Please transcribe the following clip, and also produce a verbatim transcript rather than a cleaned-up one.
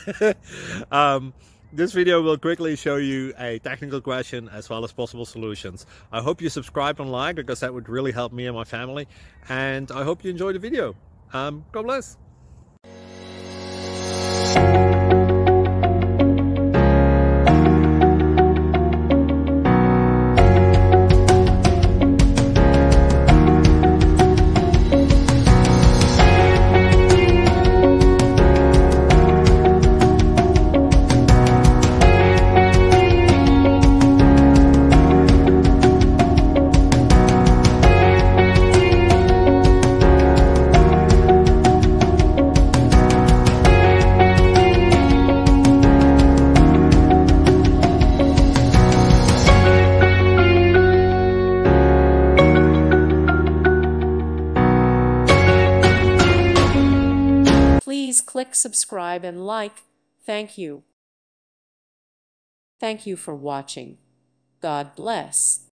um, this video will quickly show you a technical question as well as possible solutions. I hope you subscribe and like, because that would really help me and my family. And I hope you enjoy the video. Um, God bless. Please click subscribe and like. Thank you. Thank you for watching. God bless.